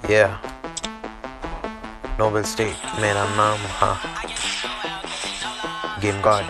Yeah, Noble State, मेरा नाम हाँ Game God.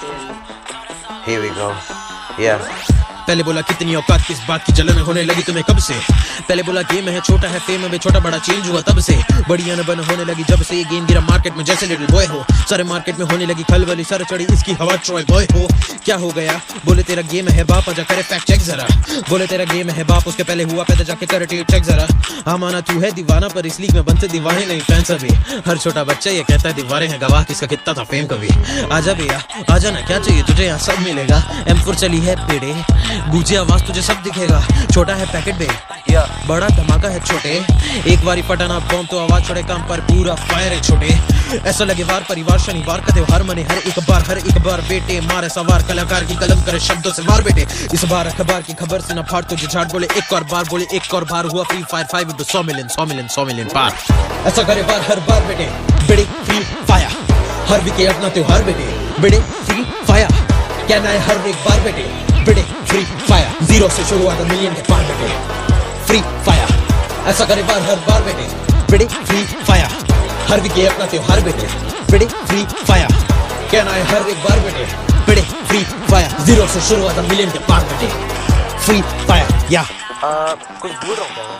Here we go. Yeah. पहले बोला कितनी औकात किस बात की जलन होने लगी तुम्हें कब से। पहले बोला गेम है छोटा है फेम में छोटा बड़ा चेंज हुआ तब से। बड़ी अनबन होने लगी जब से ये गेम गिरा मार्केट में जैसे लिटिल बॉय हो। सारे मार्केट में होने लगी खलबली सर चढ़ी इसकी हवा ट्रॉय बॉय हो। क्या हो गया बोले तेरा गेम है बाप आजा करे फैक्ट चेक जरा। बोले तेरा गेम है बाप उसके पहले हुआ पैदा जाके कर चेक जरा। हाँ माना तू है दीवाना पर इस लीग में बनते दीवाने नहीं फैन सभी। हर छोटा बच्चा ये कहता है दीवारें हैं गवाह किसका कितना था फेम कभी। आजा भैया आजा ना क्या चाहिए तुझे यहाँ सब मिलेगा। M4 चली है पेड़े गूंजी आवाज तुझे सब दिखेगा। छोटा है पैकेट बे बड़ा धमाका है छोटे। एक बारी फटाना बॉम्ब तो आवाज छोड़े काम पर पूरा फायर है छोटे। ऐसा लगे वार परिवार शनिवार का त्योहार मने हर एक बार बेटे मारे सवार कलाकार की कलम करे शब्दों से वार बेटे। इस बार अखबार की खबर से न फाड़ तुझे झाड़ बोले एक और बार बोले एक और बार हुआ फ्री फायर 5 into 100 million पार। ऐसा करे बार हर बार बेटे बेड़े फ्री फायर हर वीके अपना त्योहार बेटे बेड़े फ्री फायर कहना है हर एक बार बेटे बेड़े फ्री फायर 0 से शुरू हुआ मिलियन के पार बेटे फ्री फायर। ऐसा करे बार हर बार बेटे बेड़े फ्री फायर हर वीके अपना त्योहार बेटे बेड़े फ्री फायर कहना है हर एक बार बेटे बेड़े फ्री फायर 0 से शुरू हुआ मिलियन के पार बेटे फ्री फायर या कुछ भूल रहा हूँ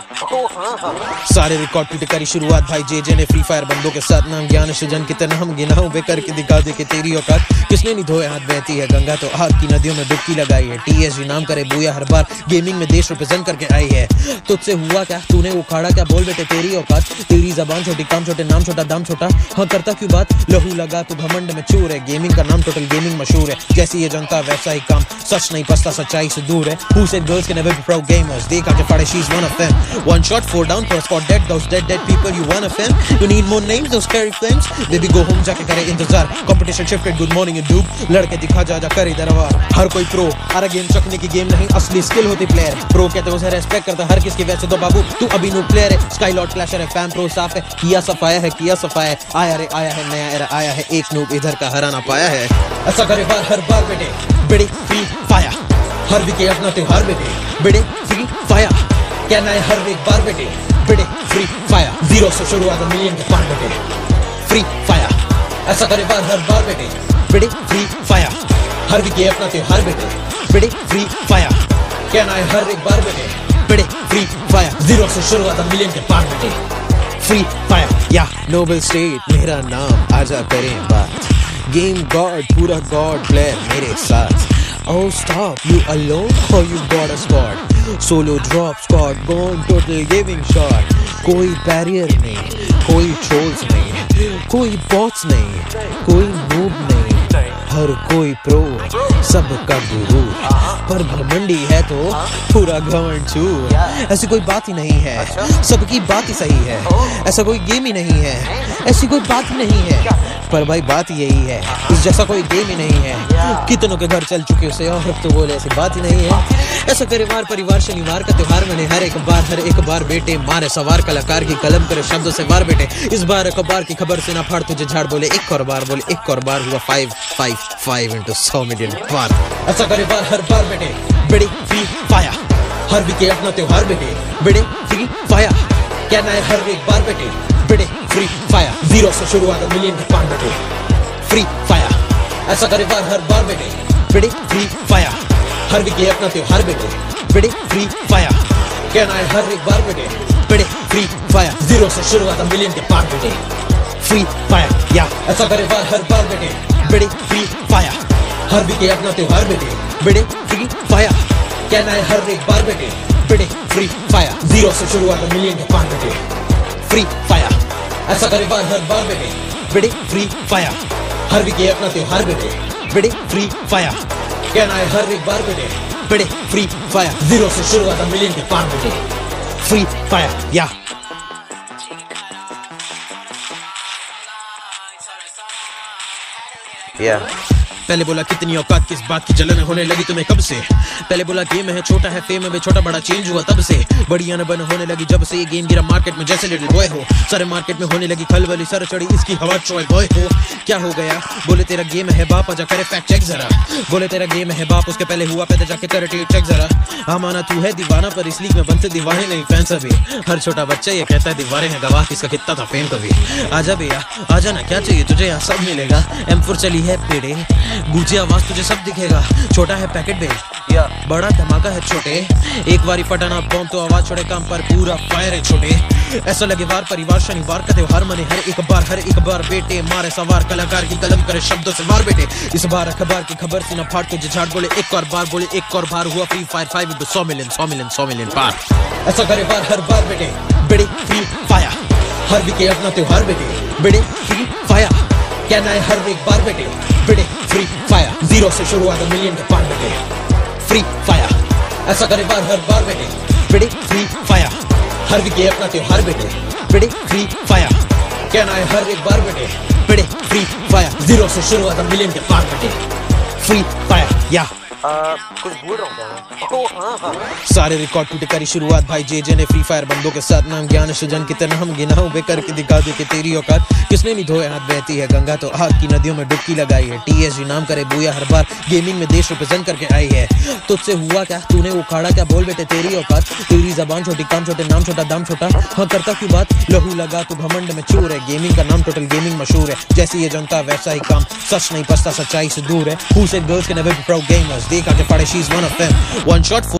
सारे रिकॉर्ड टूटे करी शुरुआत भाई जे ने फ्री फायर बंदों के साथ नाम ज्ञान सृजन कितना हम गिनाऊं बेकर के दिखा दे के तेरी औकात किसने नहीं धोए हाथ बहती है गंगा तो आग की नदियों में डुबकी लगाई है। TSG नाम करे बुया हर बार गेमिंग में देश रिप्रेजेंट करके आई है। तुझसे हुआ क्या तूने उखाड़ा क्या बोल बेटे तेरी औकात तेरी जबान छोटी काम छोटे नाम छोटा दाम छोटा। हाँ करता क्यों बात लहू लगा तू घमंड में चूर है। गेमिंग का नाम टोटल गेमिंग मशहूर है जैसी ये जनता वैसा ही काम सच नहीं पसता सच्चाई से दूर है। Who said girls can never be pro gamers देख आके फाड़े she's one of them। One shot 4 down for a spot dead those dead people you wanna fan। You need more names those scary flames baby go home जाके करे इंतजार। Competition shifted good morning you dude लड़के दिखा जा कर इधर आवार। हर कोई प्रो हर गेम चकने की गेम नहीं असली स्किल होती प्लेयर। प्रो कहते उसे रेस्पेक्ट करता हर किसकी वैसे तो बाबू तू अभी नो प्लेयर है। स्काईलॉर्ड क्लैशर है फैन प्रो साफ है किया सफाया है आया रे आया है नया एरा आया है एक नूब इधर का हराना पाया है। ऐसा करे बार हर बार बेटे बेड़े फ्री फायर हर वीके अपना त्योहार बेटे बेड़े फ्री फायर कहना है हर एक बार बेटे बेड़े फ्री फायर 0 से शुरू हुआ मिलियन के पार बेटे फ्री फायर। ऐसा करे बार हर बार बेटे बेड़े फ्री फायर हर वीके अपना त्योहार बेटे बेड़े फ्री फायर कहना है हर एक बार बेटे बेड़े फ्री फायर 0 से शुरू हुआ मिलियन के पार बेटे फ्री फायर या नोबल स्टेट मेरा नाम आजा करें बात। गेम गॉड पूरा गॉड प्लेयर मेरे साथ। Oh stop you alone or you got a squad solo drop squad gone total gaming shot। कोई बैरियर नहीं कोई ट्रोल्स नहीं कोई बॉट्स नहीं कोई नूब नहीं हर कोई प्रो सबका गुरु पर घमंडी है तो पूरा घमंड चूर। ऐसी कोई बात ही नहीं है सबकी बात ही सही है ऐसा कोई गेम ही नहीं है ऐसी कोई बात ही नहीं है पर भाई बात यही है इस जैसा कोई गेम ही नहीं है। कितनों के घर चल चुके उसे और तो बोले ऐसी बात ही नहीं है। ऐसा करे वार परिवार शनिवार का त्योहार मैंने हर एक बार बेटे मारे सवार कलाकार की कलम करे शब्दों से वार बेटे। इस बार अखबार की खबर से ना फाड़ तुझे झाड़ बोले एक और बार हुआ 5 into 100 million पार। ऐसा करे बार हर बार बेटे बेड़े फ्री फायर हर वीके अपना त्योहार बेटे बेड़े फ्री फायर कहना है हर एक बार बेटे बेड़े फ्री फायर 0 से शुरू हुआ मिलियन के पार बेटे फ्री फायर। ऐसा करे बार हर बार बेटे बेड़े फ्री फायर हर वीके अपना त्योहार बेटे बेड़े फ्री फायर कहना है हर एक बार बेटे बेड़े फ्री फायर 0 से शुरू हुआ मिलियन के पार बेटे फ्री फायर या ऐसा करे बार हर बार बेटे बेड़े फ्री फायर हर वीके अपना त्योहार बेटे बेड़े फ्री फायर कहना है हर एक बार बेटे बेड़े फ्री फायर 0 से शुरू हुआ मिलियन के पार बेटे फ्री फायर। ऐसा करे बार हर बार बेटे बेड़े फ्री फायर हर वीके अपना त्योहार बेटे बेड़े फ्री फायर कहना है हर एक बार बेटे बेड़े फ्री फायर 0 से शुरू हुआ मिलियन के पार बेटे फ्री फायर या Yeah. पहले बोला कितनी औकात, किस बात की जलन होने लगी तुम्हें कब से। पहले बोला गेम है छोटा है, फेम में छोटा बड़ा चेंज हुआ तब से। बड़ी अनबन होने लगी जब से ये गेम गिरा मार्केट में जैसे लिटिल बॉय हो। सारे मार्केट में होने लगी खलबली, सर चढ़ी इसकी हवा चॉय बॉय हो। क्या हो गया बोले तेरा गेम है बाप, आजा करे फैक्ट चेक जरा। बोले तेरा गेम है बाप, उसके पहले हुआ पैदा जाके कर चेक जरा। हाँ माना तू है दीवाना, पर इस लीग में बनते दीवाने नहीं फैन सभी। हर छोटा बच्चा ये कहता है दीवारें हैं गवाह, किसका कितना था फेम कभी। आजा भैया आजा ना, क्या चाहिए तुझे यहाँ सब मिलेगा। M4 चली है पेड़े, गूंजी आवाज तुझे सब दिखेगा। छोटा है पैकेट बेच या बड़ा धमाका है छोटे, एक बारी फटाना बॉम्ब तो आवाज छोड़े, काम पर पूरा फायर है छोटे। ऐसा लगे वार परिवार शनिवार का त्योहार मने हर एक बार बेटे मारे सवार, कलाकार की कलम करे शब्दों से वार बेटे। इस बार अखबार की खबर सी ना फाड़ तुझे झाड़, बोले एक और बार, बोले एक और बार हुआ फ्री फायर 5 with 100 मिलियन पार। ऐसा करे बार हर बार बेटे, बेटे फ्री फायर हर वीके अपना त्योहार बेटे, बेटे फ्री फायर कहना है हर एक बार बेटे, बेटे फ्री फायर 0 से शुरुआत मिलियन के पार बेटे, फ्री फायर। ऐसा करे बार हर बार बेटे, बेटे फ्री फायर हर वीके अपना त्योहार बेटे, बेटे फ्री फायर कहना है हर एक बार बेटे, बेटे फ्री फायर 0 से शुरुआत मिलियन के पार बेटे, फ्री फायर या कुछ भूल रहा हूँ क्या मैं? हाँ। सारे रिकॉर्ड टूटे करी शुरुआत भाई जे ने फ्री फायर बंदों के साथ, नाम ज्ञान सृजन की तरह हम गिनाऊं बे करके दिखा दे कि तेरी औकात। किसने नहीं धोए हाथ, बहती है गंगा तो आग की नदियों में डुबकी लगाई है। TSG नाम करे बुया हर बार, गेमिंग में देश रिप्रेजेंट करके आई है। तुझसे हुआ क्या, तूने उखाड़ा क्या, बोल बेटे तेरी औकात। तेरी जबान छोटी, काम छोटे, नाम छोटा, दाम छोटा, हाँ करता क्यों बात, लहू लगा तू घमंड में चूर है। गेमिंग का नाम टोटल गेमिंग मशहूर है, जैसी ये जनता वैसा ही काम, सच नहीं पछता सच्चाई से दूर है। Who said girls can never be proud gamers, देखा के पड़े she is one of them, one shot